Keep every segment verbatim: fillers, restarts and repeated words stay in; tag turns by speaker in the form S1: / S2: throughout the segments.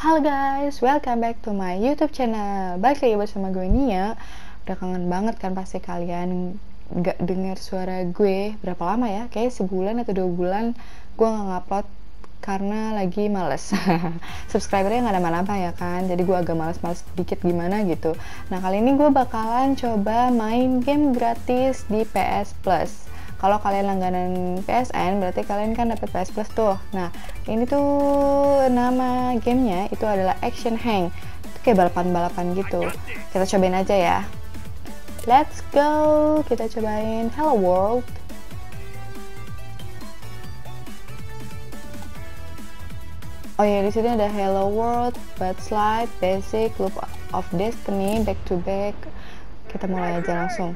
S1: Halo guys, welcome back to my YouTube channel. Balik lagi bersama gue Nia. Udah kangen banget kan pasti kalian gak denger suara gue berapa lama ya? Kayak sebulan atau dua bulan gue gak ngupload karena lagi males. Subscribernya gak ada mana-mana ya kan, jadi gue agak males-males dikit gimana gitu. Nah kali ini gue bakalan coba main game gratis di P S Plus. Kalau kalian langganan P S N berarti kalian kan dapat P S Plus tuh. Nah ini tuh nama gamenya itu adalah Action Hang. Itu kayak balapan-balapan gitu. Kita cobain aja ya. Let's go. Kita cobain Hello World. Oh ya, di sini ada Hello World, Bad Slide, Basic, Loop of Destiny, Back to Back. Kita mulai aja langsung.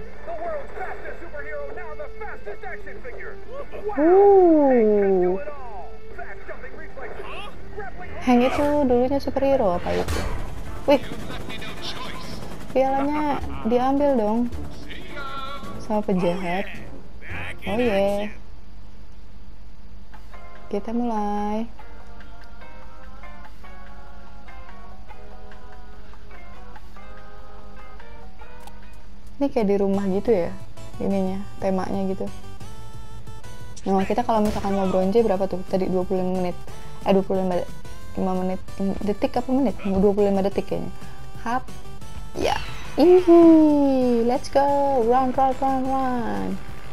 S1: Uh. Hang itu dulunya superhero apa itu? Wih, pialanya diambil dong sama penjahat. Oh yeah. Kita mulai. Ini kayak di rumah gitu ya, ininya, temanya gitu. Nah, kita kalau misalkan mau bronze berapa tuh? Tadi dua puluh lima menit. Eh, dua puluh lima menit. Detik apa menit? dua puluh lima detik kayaknya. Hap. Ya. Ihi. Let's go. Run, run, run, run.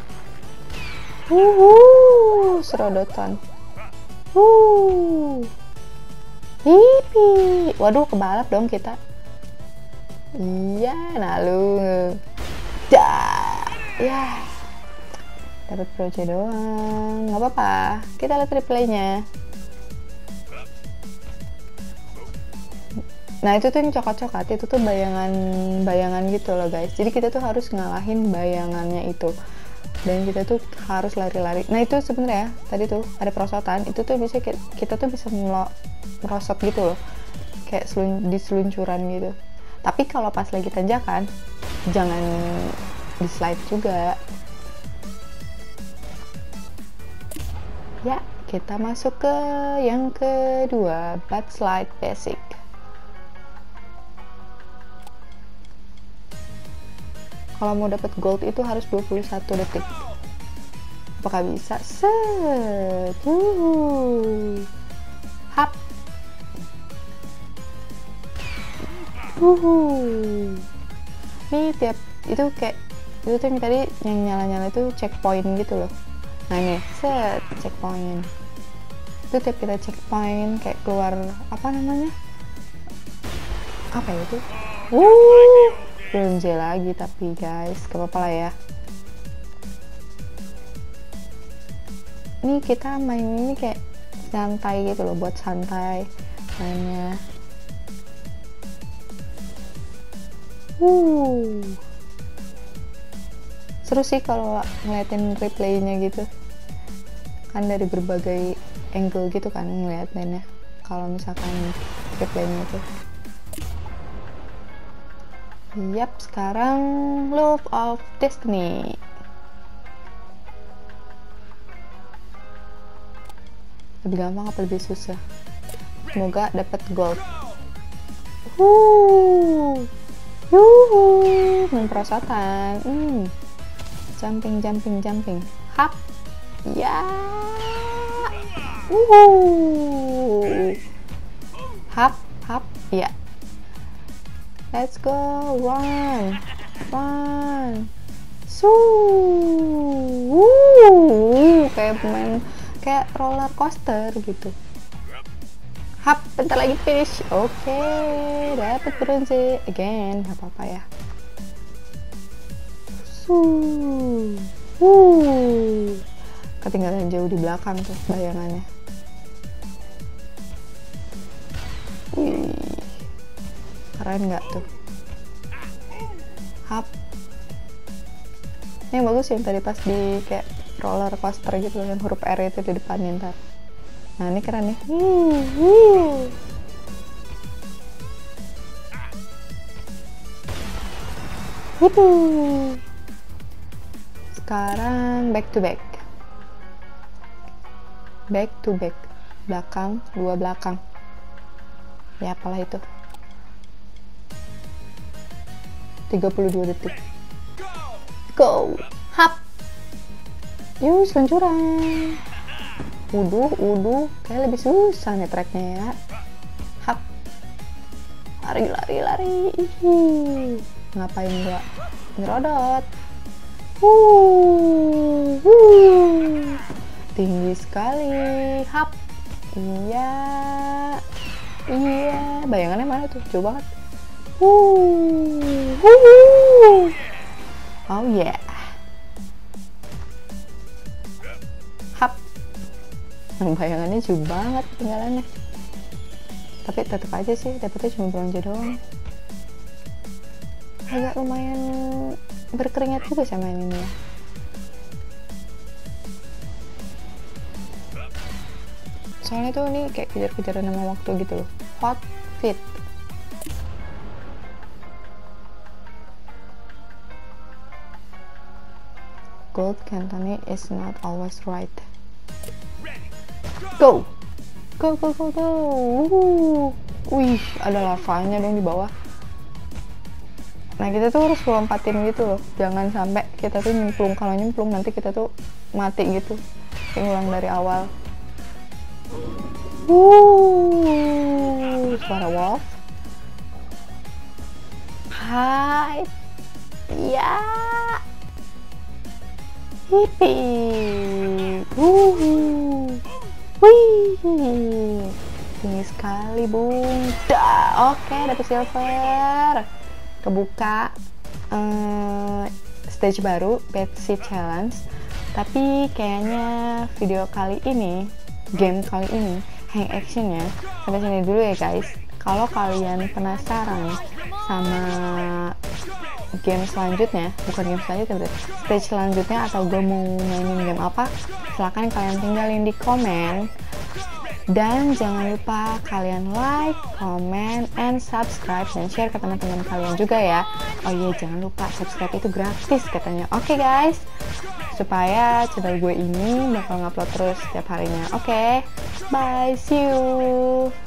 S1: Wuhu. Serodotan. Wuh. Hipi. Waduh, kebalap dong kita. Iya, nah lu. Dah. Ya. Dapat proje doang, nggak apa-apa. Kita lihat replaynya. Nah itu tuh yang coklat-coklat itu tuh bayangan-bayangan gitu loh guys. Jadi kita tuh harus ngalahin bayangannya itu. Dan kita tuh harus lari-lari. Nah itu sebenarnya tadi tuh ada perosotan. Itu tuh bisa kita tuh bisa merosot gitu loh, kayak selun di seluncuran gitu. Tapi kalau pas lagi tanjakan, jangan di slide juga. Ya, kita masuk ke yang kedua, Bad Slide Basic. Kalau mau dapat gold itu harus dua puluh satu detik. Apakah bisa? Set. Wuhu. Hap. Wuhu. Nih tiap itu kayak itu tuh yang tadi yang nyala-nyala itu checkpoint gitu loh. Nah ini, set, checkpoint. Itu tiap kita checkpoint kayak keluar apa namanya? Apa ya itu? Wuh, bronze lagi tapi guys, gak apa-apa lah ya. Ini kita main ini kayak santai gitu loh, buat santai mainnya. Wuh. Seru sih kalau ngeliatin replaynya gitu kan, dari berbagai angle gitu kan ngeliatinnya kalau misalkan replaynya itu. Yap, sekarang Loop of Destiny. Lebih gampang apa lebih susah? Semoga dapat gold. Wuh, yuhu, main perosotan. Hmm. Jumping, jumping, jumping. Hap. Ya. Wuhu. Hap, hap. Ya. Let's go. Run. Run. Su. Wuh. Kayak main kayak roller coaster gitu. Hap, bentar lagi finish. Oke, okay. Dapat bronze again. Gak apa-apa ya. Wuh, wuh, ketinggalan jauh di belakang tuh bayangannya. Wih, keren nggak tuh? Hap. Ini yang bagus yang tadi pas di kayak roller coaster gitu yang huruf R itu di depannya ntar. Nah ini keren nih. Wuh, wuh. Wuh. Sekarang back to back. Back to back. Belakang, dua belakang. Ya apalah itu. tiga puluh dua detik. Go. Hap. Yuk, seluncuran. Uduh, uduh. Kayak lebih susah nih tracknya ya. Hap. Lari, lari, lari. Ihi. Ngapain gua ngerodot? Wuh, wuh. Tinggi sekali. Hap. Iya. Iya. Bayangannya mana tuh? Jauh banget. Wuh, wuh. Oh yeah. Hap. Bayangannya jauh banget tinggalannya. Tapi tetap aja sih dapetnya cuma bronze doang. Agak lumayan berkeringat juga sama ini ya. Soalnya tuh ini kayak kejar-kejaran sama waktu gitu loh. Hot fit. Gold Cantone is not always right. Go! Go, go, go, go! Wuh. Wih, ada lavanya dong di bawah. Nah, kita tuh harus lompatin gitu loh. Jangan sampai kita tuh nyemplung. Kalau nyemplung nanti kita tuh mati gitu. Ulang dari awal. Wuh, suara wolf. Hai. Ya. Hippie. Wuh. Wih. Tinggi sekali, Bung. Dah. Oke, dapet silver. Kebuka uh, stage baru, Pepsi Challenge. Tapi kayaknya video kali ini, game kali ini, hang actionnya sampai sini dulu ya guys. Kalau kalian penasaran sama game selanjutnya, bukan game selanjutnya, stage selanjutnya, atau gue mau mainin game apa, silahkan kalian tinggalin di komen. Dan jangan lupa kalian like, comment, and subscribe, dan share ke teman-teman kalian juga ya. Oh iya, jangan lupa subscribe itu gratis katanya. Oke okay, guys, supaya channel gue ini bakal ngupload terus setiap harinya. Oke, okay, bye, see you.